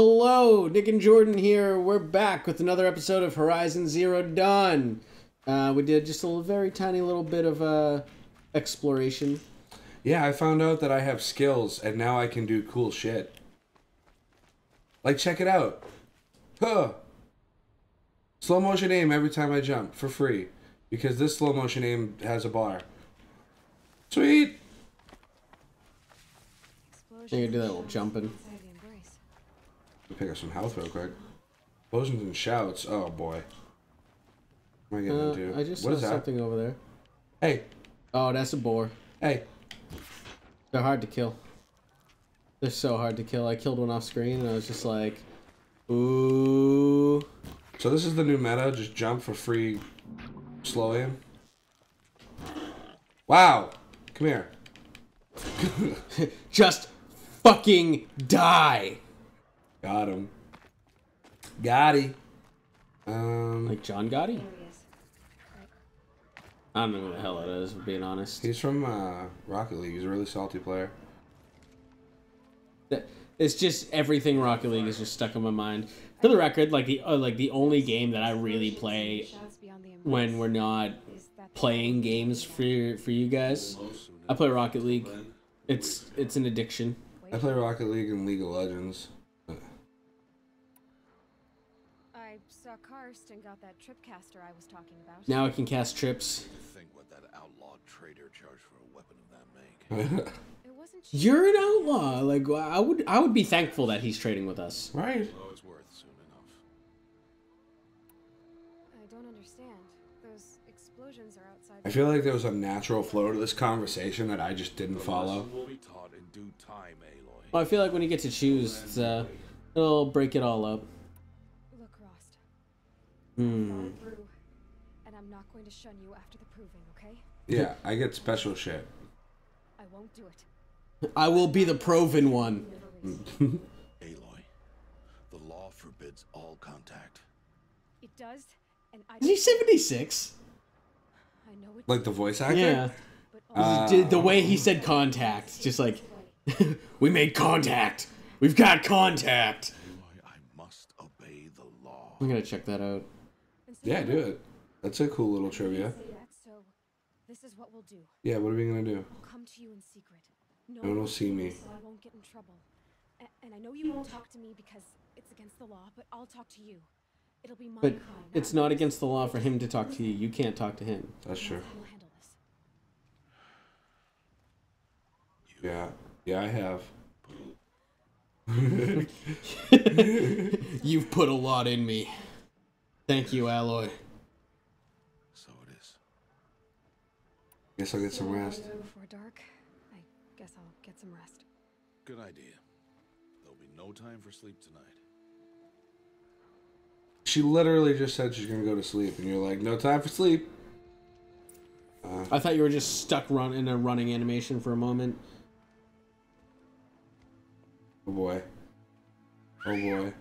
Hello, Nick and Jordan here. We're back with another episode of Horizon Zero Dawn. We did just a very tiny little bit of exploration. Yeah, I found out that I have skills, and now I can do cool shit. Like, check it out. Huh. Slow motion aim every time I jump, for free. Because this slow motion aim has a bar. Sweet! You can do that little jumping. Pick up some health real quick. Explosions and shouts. Oh boy. What am I getting into? I just What saw is that? something over there. Hey. Oh, that's a boar. Hey. They're hard to kill. They're so hard to kill. I killed one off screen and I was just like, ooh. So this is the new meta. Just jump for free slow aim. Wow. Come here. Just fucking die. Got him. Gotti. Like John Gotti? I don't know who the hell it is, for being honest. He's from Rocket League. He's a really salty player. It's just everything Rocket League is just stuck in my mind. For the record, like the only game that I really play when we're not playing games for you guys, I play Rocket League. It's an addiction. I play Rocket League and League of Legends. I saw Karst and got that tripcaster I was talking about. Now I can cast trips. Think what that outlawed trader charged for a weapon of that make. It wasn't cheap. You're an outlaw. Like I would be thankful that he's trading with us. Right. Oh, it's worth soon enough. I don't understand. Those explosions are outside. I feel like there was a natural flow to this conversation that I just didn't follow. Will be taught in due time, Aloy. Well, I feel like when you get to choose, it's, it'll break it all up. Look, Rost. Hmm. Through, and I'm not going to shun you after the proving, okay? Yeah, I get special shit. I won't do it. I will be the proven one. Aloy, the law forbids all contact. It does, and I. Is he 76? I know it. Like the voice actor? Yeah. But also, The way he said contact, just like, we made contact. We've got contact. Aloy, I must obey the law. I'm gonna check that out. Yeah, do it. That's a cool little trivia. So, this is what we'll do. Yeah, what are we gonna do? I'll come to you in secret. No one will see me. So I won't get in trouble. And I know you won't talk to me because it's against the law, but I'll talk to you. It'll be my But crime. it's not against the law for him to talk to you. You can't talk to him. That's true. We'll handle this. Yeah. Yeah, I have. You've put a lot in me. Thank you, Alloy. So it is. Guess I'll get some rest. Before dark, I guess I'll get some rest. Good idea. There'll be no time for sleep tonight. She literally just said she's gonna go to sleep, and you're like, no time for sleep. I thought you were just stuck in a running animation for a moment. Oh boy. Oh boy.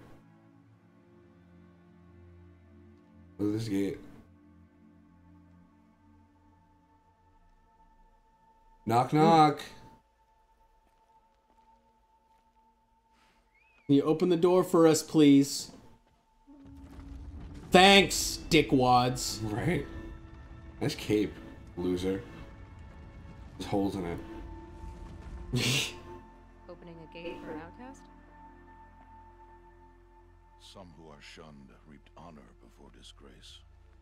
Look at this gate. Knock knock. Can you open the door for us, please? Thanks, dickwads. Right? Nice cape, loser. There's holes in it. Opening a gate for an outcast? Some who are shunned reaped honor before disgrace.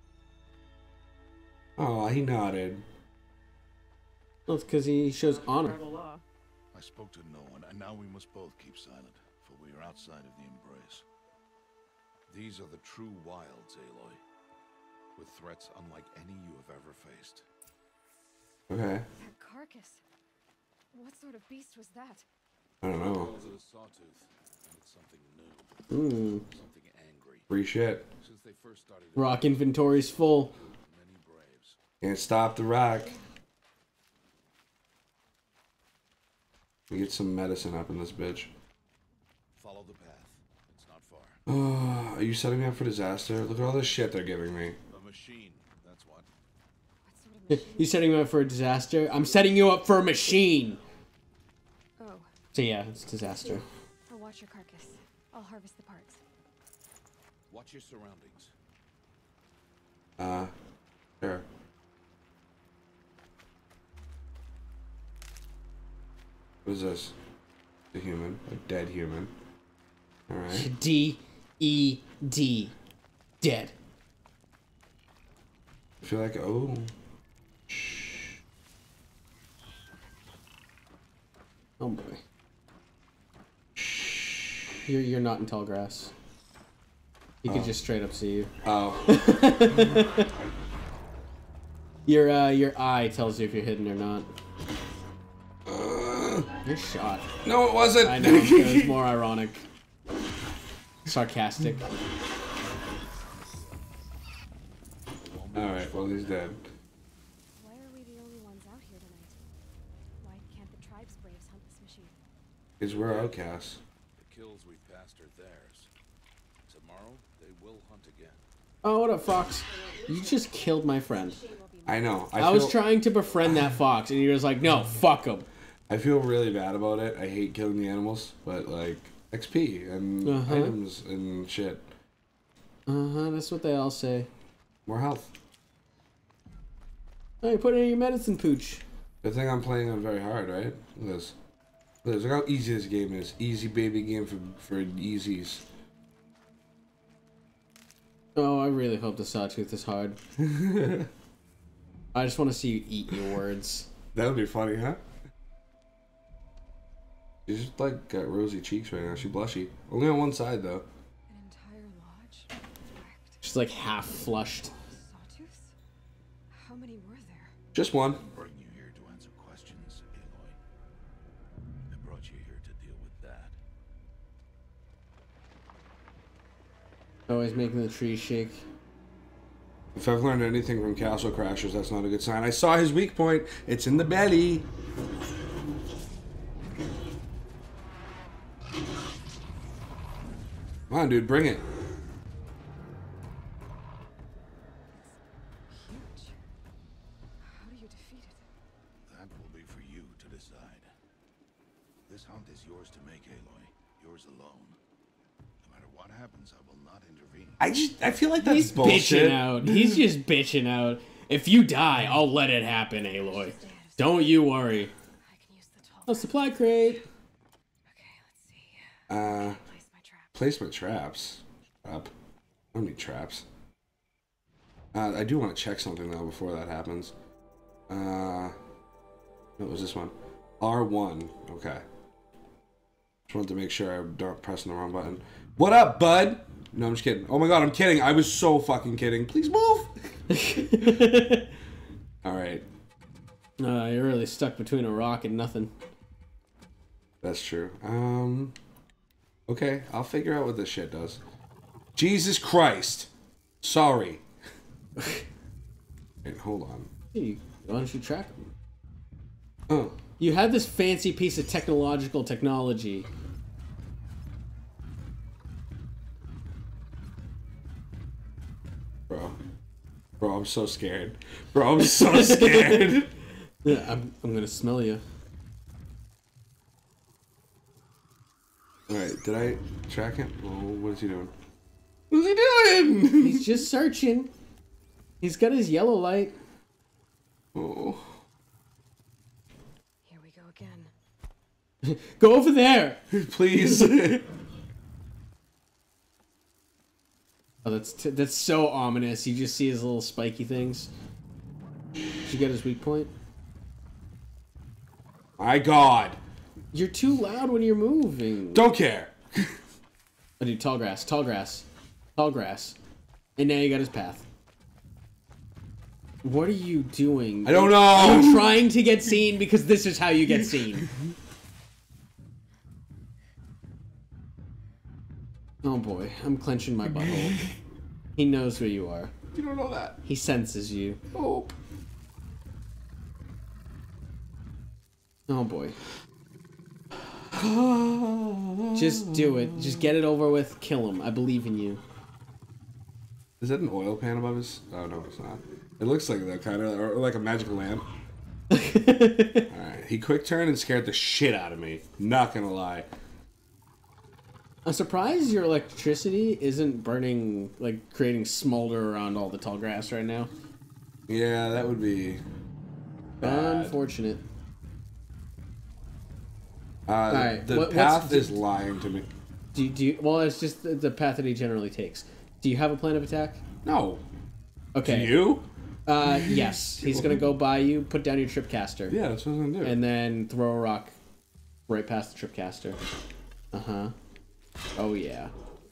Oh, he nodded. Well, it's because he shows honor. I spoke to no one, and now we must both keep silent, for we are outside of the embrace. These are the true wilds, Aloy, with threats unlike any you have ever faced. Okay. That carcass. What sort of beast was that? I don't know. Calls it a sawtooth, and it's something new, something angry. Free shit. Since they first started, Rock inventory's full. many braves. Can't stop the rock. We get some medicine up in this bitch. Follow the path. It's not far. Oh, are you setting me up for disaster? Look at all this shit they're giving me. A machine. That's what. What sort of You setting me up for a disaster? I'm setting you up for a machine. Oh, So yeah, it's disaster. I'll watch your carcass. I'll harvest the parts. Watch your surroundings. Sure. What is this? A human. A dead human. Alright. D-E-D. Dead. I feel like, oh. Oh boy. You're not in tall grass. He could just straight up see you. Oh. Your eye tells you if you're hidden or not. You're shot. No, it wasn't. I know. It was more ironic. Sarcastic. Alright, well, he's dead. Why are we the only ones out here tonight? Why can't the tribe's braves hunt this machine? Because we're outcasts. The kills we passed are theirs. Tomorrow, they will hunt again. Oh, what up, Fox? You just killed my friend. I know. I was trying to befriend that fox, and you was like, no, fuck him. I feel really bad about it. I hate killing the animals, but like XP and items and shit. That's what they all say. More health. Oh, you put it in your medicine pooch. Good thing I'm playing on very hard, right? Look at this. Look how easy this game is. Easy baby game for easies. Oh, I really hope the Sawtooth is hard. I just want to see you eat your words. That would be funny, huh? She's just like got rosy cheeks right now. She's blushy. Only on one side though. An entire lodge? Wrecked. She's like half flushed. Sawtooths? How many were there? Just one. Bring you here to answer questions, Aloy. I brought you here to deal with that. Always making the trees shake. If I've learned anything from Castle Crashers, that's not a good sign. I saw his weak point. It's in the belly. Come on, dude, bring it. Huge. How do you defeat it? That will be for you to decide. This hunt is yours to make, Aloy. Yours alone. No matter what happens, I will not intervene. I feel like that's He's bullshit. bitching out. He's just bitching out. If you die, I'll let it happen, Aloy. Don't you worry. I can use the tall. Oh, supply crate. Okay, let's see. Place my trap. Placement traps. Trap. I don't need traps. I do want to check something though before that happens. What was this one? R1. Okay. Just wanted to make sure I'm not pressing the wrong button. What up, bud? No, I'm just kidding. Oh my god, I'm kidding. I was so fucking kidding. Please move. All right. You're really stuck between a rock and nothing. That's true. Okay, I'll figure out what this shit does. Jesus Christ. Sorry. Wait, hold on. Hey, why don't you track him? Oh. You had this fancy piece of technology. Bro, I'm so scared. Bro, I'm so scared. Yeah, I'm gonna smell you. Alright, did I track him? Oh, what is he doing? What is he doing? He's just searching. He's got his yellow light. Oh. Here we go again. Go over there. Please. Oh, that's so ominous. You just see his little spiky things. Did you get his weak point? My god. You're too loud when you're moving. Don't care. Oh, dude, tall grass. And now you got his path. What are you doing? I don't know. I'm trying to get seen because this is how you get seen. Oh boy, I'm clenching my butthole. He knows where you are. You don't know that. He senses you. Oh. Oh boy. Just do it. Just get it over with. Kill him. I believe in you. Is that an oil pan above his? Oh no, it's not. It looks like that kind of, or like a magical lamp. Alright, he quick turned and scared the shit out of me. Not gonna lie. I'm surprised your electricity isn't burning, like, creating smolder around all the tall grass right now. Yeah, that would be bad. Unfortunate. The path is lying to me. Do you, well, it's just the path that he generally takes. Do you have a plan of attack? No. Okay. Do you? Yes. He's gonna go by you, put down your tripcaster. Yeah, that's what I'm gonna do. And then throw a rock right past the tripcaster. Uh-huh. Oh, yeah.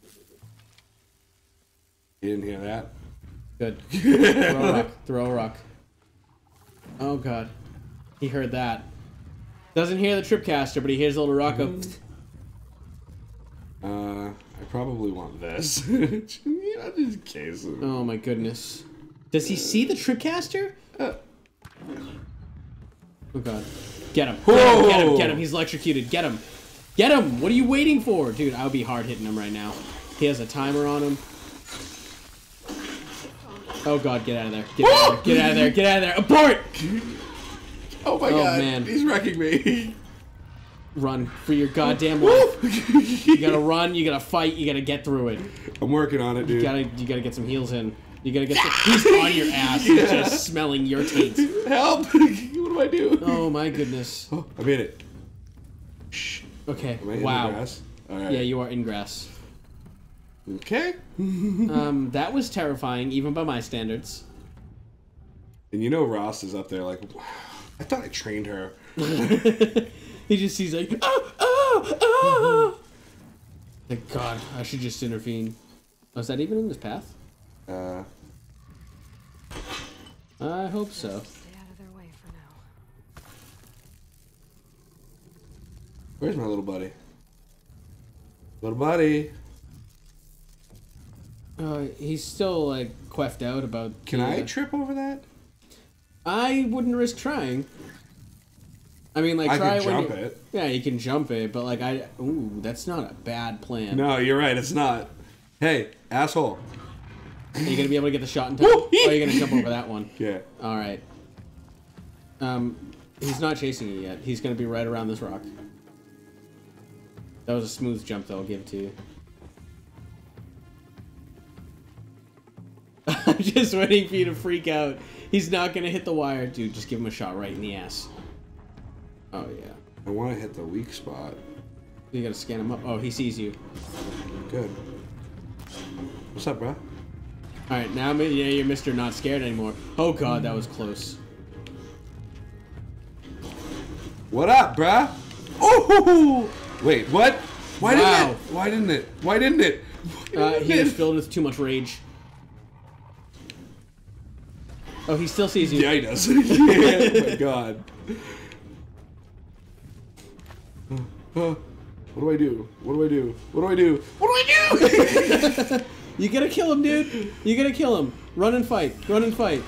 You didn't hear that? Good. Throw a rock. Throw a rock. Oh, God. He heard that. Doesn't hear the tripcaster, but he hears the little rock go... I probably want this. Just in case. Oh, my goodness. Does he see the tripcaster? Oh, God. Get him. Get him. Get him. Get him. He's electrocuted. Get him. Get him. What are you waiting for? Dude, I would be hard hitting him right now. He has a timer on him. Oh, God. Get out of there. Get out of there. Get out of there. Get out of there. Abort! Oh, my God. Man. He's wrecking me. Run for your goddamn life. You gotta run. You gotta fight. You gotta get through it. I'm working on it, dude. You gotta get some heals in. You gotta get. He's on your ass. He's just smelling your taint. Help! What do I do? Oh my goodness. Oh, I made it. Shh. Okay. Am I in Wow. the grass? All right. Yeah, you are in grass. Okay. That was terrifying, even by my standards. And you know Ross is up there like, I thought I trained her. He just sees like, ah, ah, ah. Thank God, I should just intervene. Oh, is that even in this path? I hope so. Stay out of their way for now. Where's my little buddy? Little buddy. He's still like queffed out about. Can I trip over that? I wouldn't risk trying. I mean, like, I try can when jump you, it. Yeah, you can jump it, but like, ooh, that's not a bad plan. No, you're right. It's not. Hey, asshole. Are you gonna be able to get the shot in time? Or are you gonna jump over that one? Yeah. All right. He's not chasing you yet. He's gonna be right around this rock. That was a smooth jump, though. I'll give it to you. I'm just waiting for you to freak out. He's not gonna hit the wire, dude. Just give him a shot right in the ass. Oh yeah. I want to hit the weak spot. You gotta scan him up. Oh, he sees you. Good. What's up, bro? All right, now you're Mr. Not Scared anymore. Oh God, that was close. What up, bruh? Oh! Wait, what? Why Wow. didn't it? Why didn't it? Why didn't it? He is filled with too much rage. Oh, he still sees you. Yeah, he does. Oh my God. What do I do? What do I do? What do I do? What do I do? You gotta kill him, dude. You gotta kill him. Run and fight. Run and fight.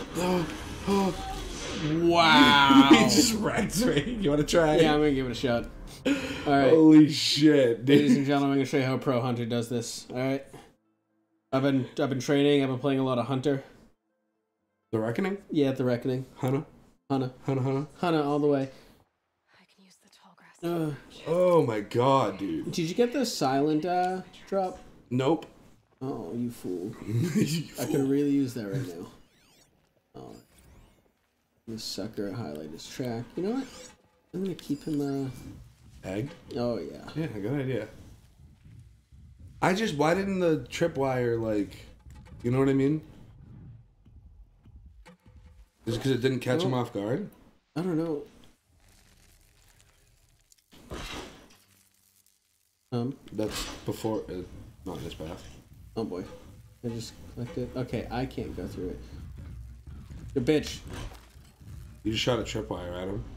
Wow. He just wrecked me. You want to try? Yeah, I'm gonna give it a shot. All right, Holy shit, dude. ladies and gentlemen, I'm gonna show you how a pro hunter does this. All right. I've been training. I've been playing a lot of Hunter. The Reckoning? Yeah, at the Reckoning. Hana? Hana. Hana, Hana? Hana all the way. I can use the tall grass. Oh my God, dude. Did you get the silent drop? Nope. Oh, you fool. I could really use that right now. Oh. This sucker highlight his track. You know what? I'm gonna keep him Egg? Oh yeah. Yeah, good idea. Why didn't the tripwire, like, you know what I mean? Is it because it didn't catch him off guard? I don't know. That's before, not this path. Oh boy. I just clicked it. Okay, I can't go through it. You bitch. You just shot a tripwire at him.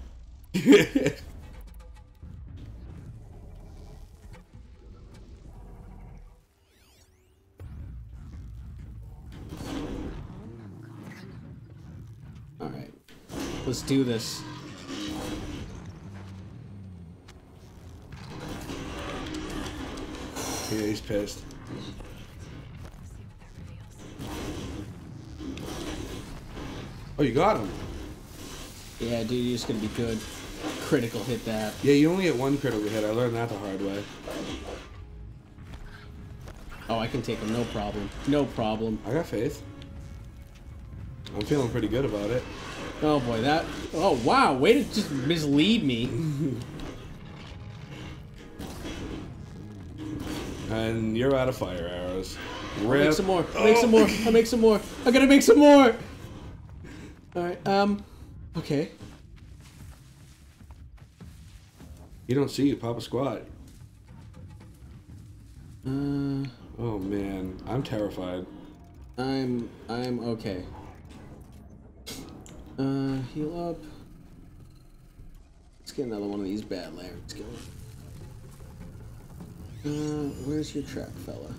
Alright. Let's do this. Yeah, he's pissed. Oh, you got him. Yeah, dude, you're just gonna be good. Critical hit that. Yeah, you only get one critical hit. I learned that the hard way. Oh, I can take him, no problem. No problem. I got faith. I'm feeling pretty good about it. Oh boy, that... Oh wow, way to just mislead me. And you're out of fire arrows. I'll make some more. I'll make some more. I'll make some more. I gotta make some more! Alright, okay. You don't see you, Papa Squat. Oh man, I'm terrified. I'm okay. Heal up. Let's get another one of these bad Larrys going. Where's your track, fella?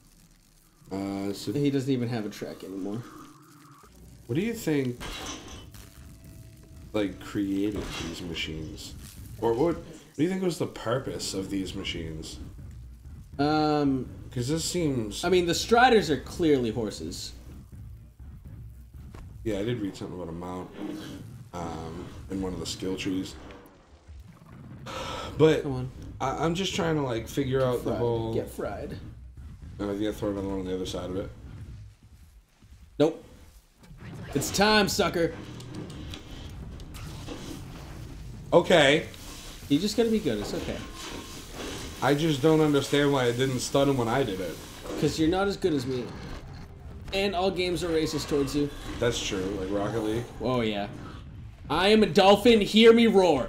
So He doesn't even have a track anymore. what do you think, like, created these machines? Or what do you think was the purpose of these machines? Because this seems... I mean, the Striders are clearly horses. Yeah, I did read something about a mount in one of the skill trees. But Come on. I'm just trying to, like, figure out the whole... Get fried. I think I throw another one on the other side of it. Nope. It's time, sucker. Okay. You just gotta be good. It's okay. I just don't understand why it didn't stun him when I did it. Because you're not as good as me. And all games are racist towards you. That's true, like Rocket League. Oh, yeah. I am a dolphin. Hear me roar.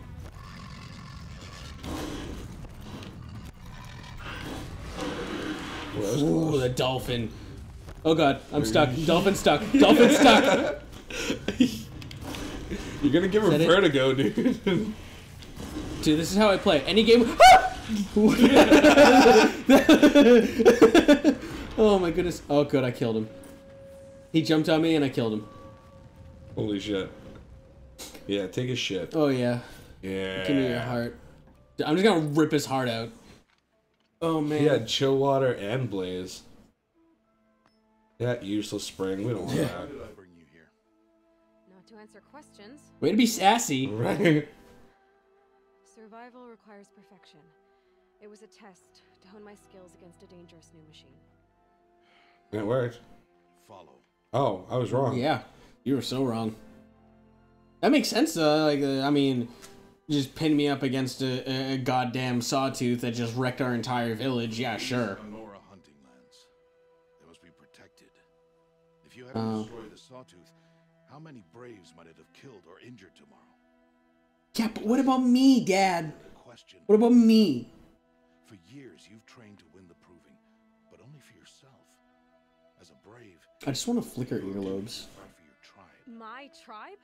Well, that was Ooh, close. the dolphin. Oh, God. I'm stuck. Dolphin stuck. Dolphin stuck. You're gonna give her that it? vertigo, dude. Dude, this is how I play. Any game... Oh, my goodness. Oh, good. I killed him. He jumped on me, and I killed him. Holy shit. Yeah, take a shit. Oh, yeah. Yeah. Give me your heart. I'm just gonna rip his heart out. Oh, man. He had chill water and blaze. That useless spring. We don't want Why that. did I bring you here? Not to answer questions. Way to be sassy. Right? Survival requires perfection. It was a test to hone my skills against a dangerous new machine. It worked. Follow. Oh, I was wrong. Yeah, you were so wrong. That makes sense, though. Like, I mean, just pin me up against a goddamn sawtooth that just wrecked our entire village. Yeah, sure. Nora hunting lands. They must be protected. If you hadn't destroyed the sawtooth, how many braves might it have killed or injured tomorrow? Yeah, but what about me, Dad? Question. What about me? For years, you've trained to win the proving, but only for yourself. As a brave, I just want to flicker earlobes. fight for your tribe. My tribe?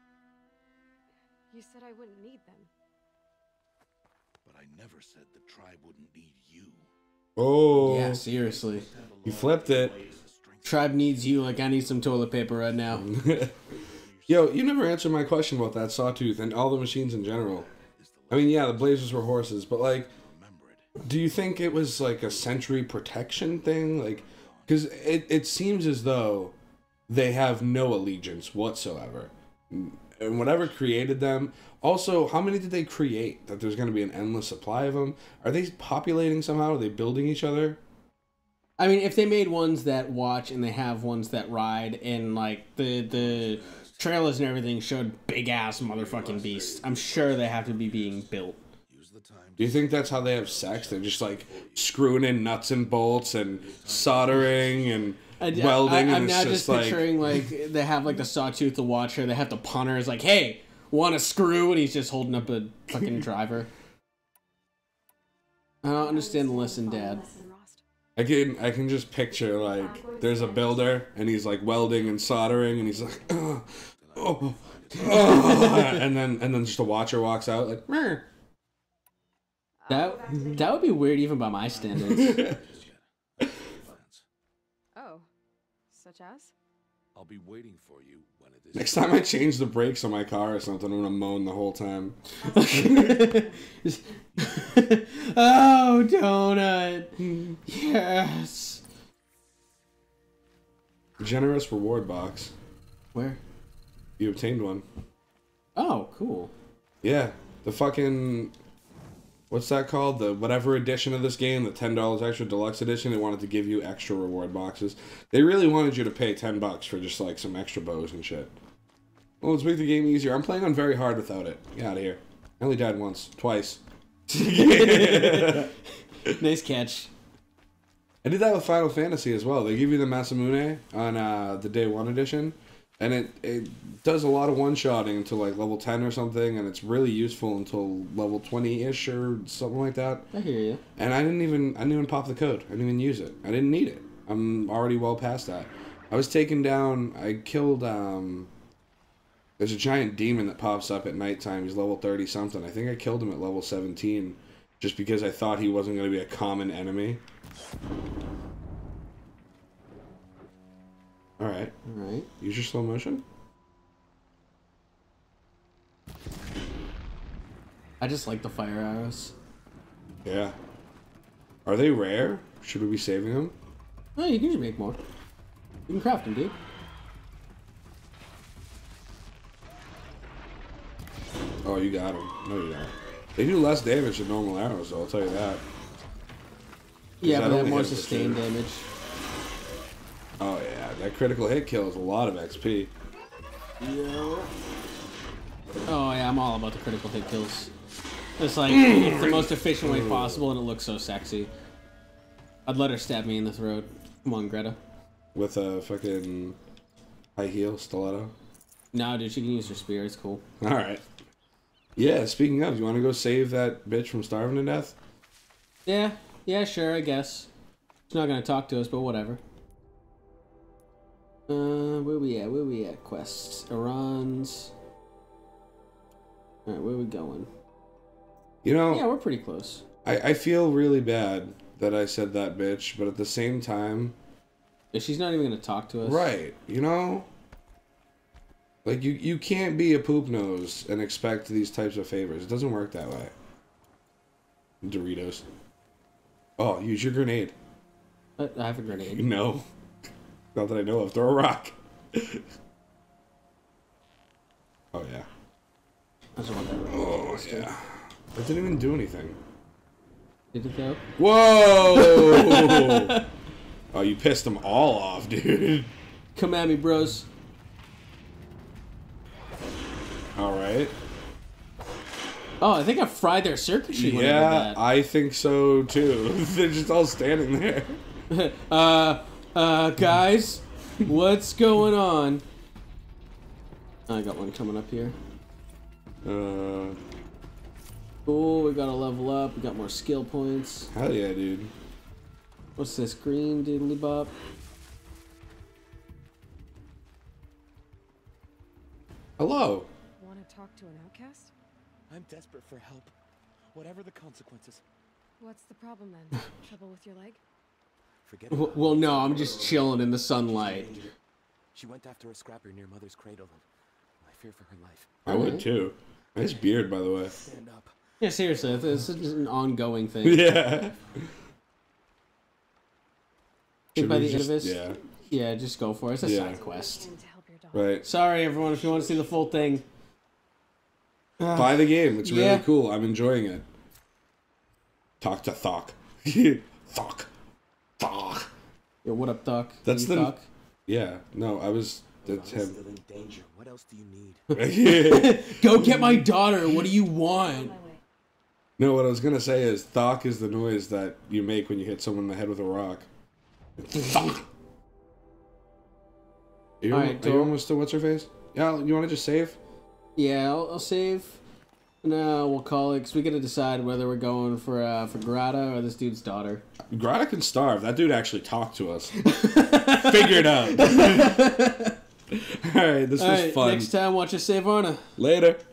You said I wouldn't need them. But I never said the tribe wouldn't need you. Oh. Yeah, seriously. You flipped it. Tribe needs you like I need some toilet paper right now. Yo, you never answered my question about that sawtooth and all the machines in general. I mean, yeah, the blazers were horses, but like, Remember it. do you think it was like a sentry protection thing? Like, because it seems as though they have no allegiance whatsoever. And whatever created them. Also, how many did they create? That there's going to be an endless supply of them? Are they populating somehow? Are they building each other? I mean, if they made ones that watch and they have ones that ride, and like the trailers and everything showed big ass motherfucking beasts, I'm sure they have to be being built. Use the time. Do you think that's how they have sex? They're just like screwing in nuts and bolts and soldering and welding, I'm and now it's just just like, picturing like they have like the sawtooth, the watcher, they have the punter is like, hey, want a screw? And he's just holding up a fucking driver. I don't understand the lesson, Dad. I can just picture like there's a builder and he's like welding and soldering and he's like, oh, and then just a watcher walks out like, meh. That would be weird even by my standards. Oh, such as? I'll be waiting for you when it is. Next time I change the brakes on my car or something, I'm gonna moan the whole time. Oh, donut. Yes. Generous reward box. Where? You obtained one. Oh, cool. Yeah, the fucking what's that called? The whatever edition of this game, the $10 extra deluxe edition. They wanted to give you extra reward boxes. They really wanted you to pay $10 for just like some extra bows and shit. Well, let's make the game easier. I'm playing on very hard without it. Get out of here. I only died once, twice. Nice catch. I did that with Final Fantasy as well. They give you the Masamune on the Day 1 edition, and it does a lot of one-shotting until like level 10 or something, and it's really useful until level 20-ish or something like that. I hear you. And I didn't even pop the code. I didn't even use it. I didn't need it. I'm already well past that. I was taken down. I killed. There's a giant demon that pops up at nighttime. He's level 30 something. I think I killed him at level 17, just because I thought he wasn't going to be a common enemy. Alright. Alright. Use your slow motion. I just like the fire arrows. Yeah. Are they rare? Should we be saving them? Oh, you can just make more. You can craft them, dude. Oh, you got them. No, you don't. They do less damage than normal arrows, though, I'll tell you that. Yeah, I but they have only more hit it for sustained 2. damage. Oh, yeah. That critical hit kills a lot of XP. Yeah. Oh, yeah, I'm all about the critical hit kills. It's like, it's the most efficient way possible, and it looks so sexy. I'd let her stab me in the throat. Come on, Greta. With a fucking high heel stiletto. No, dude, she can use her spear. It's cool. Alright. Yeah, speaking of, you want to go save that bitch from starving to death? Yeah, yeah, sure, I guess. She's not gonna talk to us, but whatever. Where we at? Where we at? Quests. Iran's. Alright, where we going? You know, Yeah, we're pretty close. I feel really bad that I said that bitch, but at the same time... Yeah, she's not even gonna talk to us. Right, you know? Like, you can't be a poop nose and expect these types of favors. It doesn't work that way. Doritos. Oh, use your grenade. I have a grenade. No. Not that I know of. Throw a rock. Oh, yeah. I just want that grenade. Oh, yeah. That didn't even do anything. Did it though? Whoa! Oh, you pissed them all off, dude. Come at me, bros. Alright. Oh, I think I fried their circuitry when I Yeah, did that. I think so, too. They're just all standing there. Guys, what's going on? I got one coming up here. Cool, we gotta level up, we got more skill points. Hell yeah, dude. What's this, green doodly bop? Hello. Want to talk to an outcast? I'm desperate for help, whatever the consequences. What's the problem then? Trouble with your leg? Forget about Well, no, I'm just chilling in the sunlight. danger. She went after a scrapper near Mother's cradle, and I fear for her life. I would, too. Nice beard, by the way. Stand up. Yeah, seriously, this is an ongoing thing. Yeah. Think by we the end of this? Yeah. Yeah, just go for it. It's a Yeah. side quest. And to help your daughter. Right. Sorry, everyone, if you want to see the full thing. Buy the game. It's really Yeah. cool. I'm enjoying it. Talk to Thok. Thok. Thok. Yo, what up, Doc? That's You the- Doc? Yeah. No, I was... That's Mama's him. still in danger. What else do you need? Go get my daughter. What do you want? No, what I was gonna say is Thok is the noise that you make when you hit someone in the head with a rock. Thok. Are you, Alright, are you Joel. almost to what's her face? Yeah, you want to just save? Yeah, I'll save. No, we'll call it because we gotta decide whether we're going for Grata or this dude's daughter. Grata can starve. That dude actually talked to us. Figure it out. Alright, this was Alright, fun. next time watch us save Arna. Later.